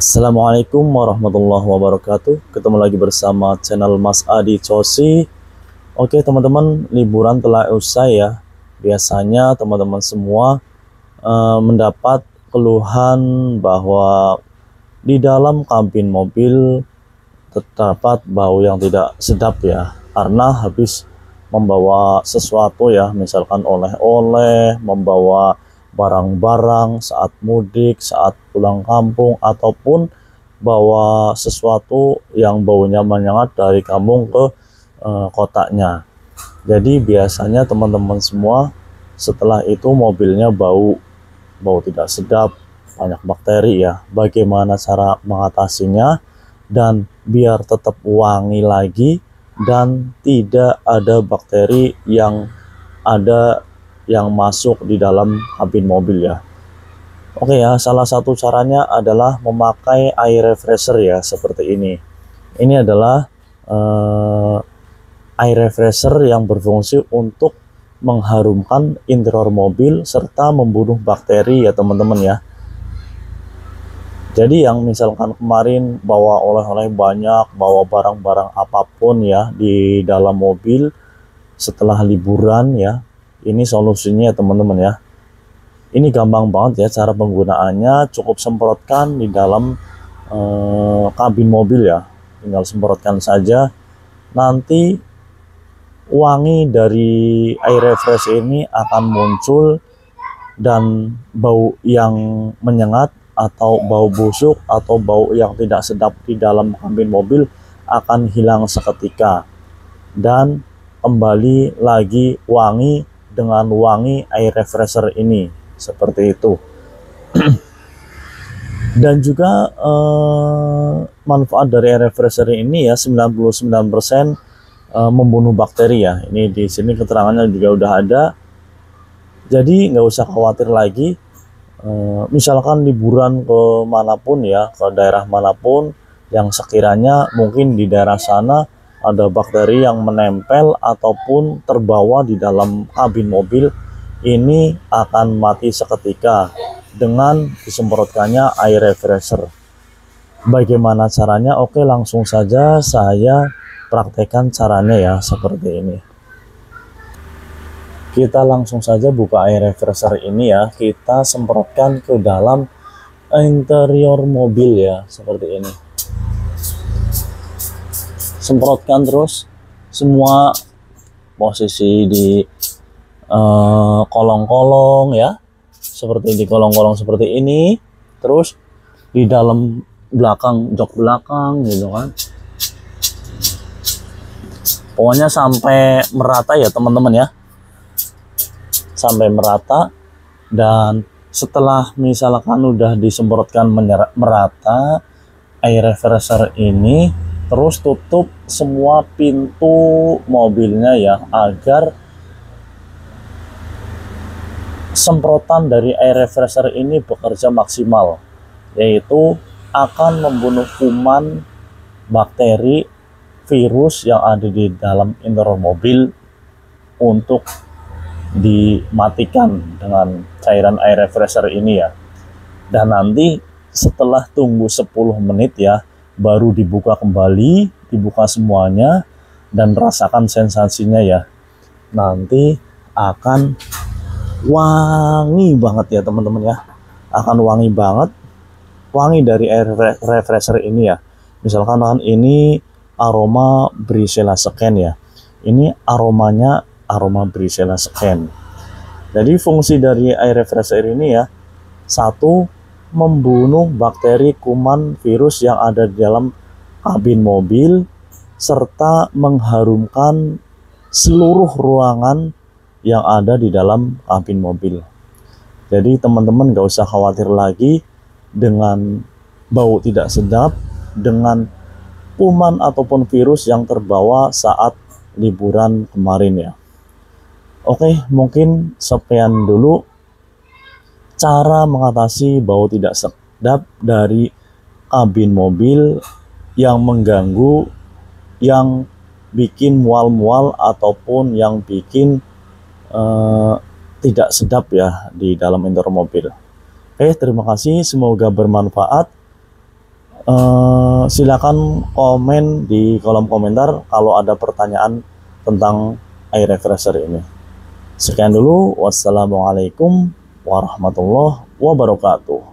Assalamualaikum warahmatullahi wabarakatuh. Ketemu lagi bersama channel Mas Adi Cosi. Oke teman-teman, liburan telah usai ya. Biasanya teman-teman semua mendapat keluhan bahwa di dalam kabin mobil terdapat bau yang tidak sedap ya, karena habis membawa sesuatu ya, misalkan oleh-oleh, membawa barang-barang saat mudik, saat pulang kampung, ataupun bawa sesuatu yang baunya menyengat dari kampung ke kotanya. Jadi biasanya teman-teman semua setelah itu mobilnya bau tidak sedap, banyak bakteri ya. Bagaimana cara mengatasinya dan biar tetap wangi lagi dan tidak ada bakteri yang masuk di dalam kabin mobil ya. Oke ya, salah satu caranya adalah memakai air refresher ya, seperti ini. Ini adalah air refresher yang berfungsi untuk mengharumkan interior mobil serta membunuh bakteri ya teman-teman ya. Jadi yang misalkan kemarin bawa oleh-oleh banyak, bawa barang-barang apapun ya di dalam mobil setelah liburan ya, ini solusinya ya teman-teman ya. Ini gampang banget ya cara penggunaannya, cukup semprotkan di dalam kabin mobil ya. Tinggal semprotkan saja, nanti wangi dari air refresh ini akan muncul dan bau yang menyengat atau bau busuk atau bau yang tidak sedap di dalam kabin mobil akan hilang seketika dan kembali lagi wangi dengan wangi air refresher ini, seperti itu. Dan juga manfaat dari air refresher ini ya, 99% membunuh bakteri ya. Ini di sini keterangannya juga udah ada. Jadi nggak usah khawatir lagi. Misalkan liburan ke manapun ya, ke daerah manapun yang sekiranya mungkin di daerah sana ada bakteri yang menempel ataupun terbawa di dalam kabin mobil, ini akan mati seketika dengan disemprotkannya air refresher. Bagaimana caranya? Oke, langsung saja saya praktekkan caranya ya, seperti ini. Kita langsung saja buka air refresher ini ya, kita semprotkan ke dalam interior mobil ya, seperti ini. Semprotkan terus semua posisi di kolong-kolong ya, seperti di kolong-kolong seperti ini, terus di dalam belakang, jok belakang gitu kan. Pokoknya sampai merata ya teman-teman ya, sampai merata. Dan setelah misalkan udah disemprotkan merata air refresher ini, terus tutup semua pintu mobilnya ya, agar semprotan dari air refresher ini bekerja maksimal, yaitu akan membunuh kuman, bakteri, virus yang ada di dalam interior mobil untuk dimatikan dengan cairan air refresher ini ya. Dan nanti setelah tunggu 10 menit ya, baru dibuka kembali, dibuka semuanya dan rasakan sensasinya ya. Nanti akan wangi banget ya teman-teman ya, akan wangi banget, wangi dari air refresher ini ya. Misalkan ini aroma Brisella Scan ya, ini aromanya aroma Brisella Scan. Jadi fungsi dari air refresher ini ya, satu, membunuh bakteri, kuman, virus yang ada di dalam kabin mobil serta mengharumkan seluruh ruangan yang ada di dalam kabin mobil. Jadi teman-teman gak usah khawatir lagi dengan bau tidak sedap, dengan kuman ataupun virus yang terbawa saat liburan kemarin ya. Oke, mungkin sekian dulu cara mengatasi bau tidak sedap dari kabin mobil yang mengganggu, yang bikin mual-mual ataupun yang bikin tidak sedap ya di dalam interior mobil. Oke, terima kasih, semoga bermanfaat. Silakan komen di kolom komentar kalau ada pertanyaan tentang air refresher ini. Sekian dulu, wassalamualaikum warahmatullahi wabarakatuh.